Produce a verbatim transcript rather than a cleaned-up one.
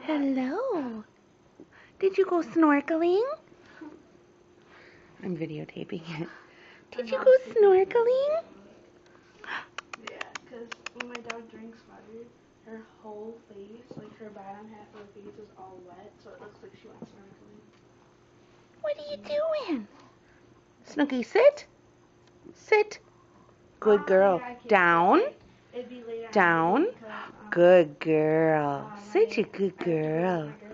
Hello. Did you go snorkeling? I'm videotaping it. Did you go snorkeling? Yeah, because when my dog drinks water, her whole face, like her bottom half of her face is all wet, so it looks like she went snorkeling. What are you doing? Snooky, sit. Sit. Good girl. Down. Down. Good girl. Such a good girl.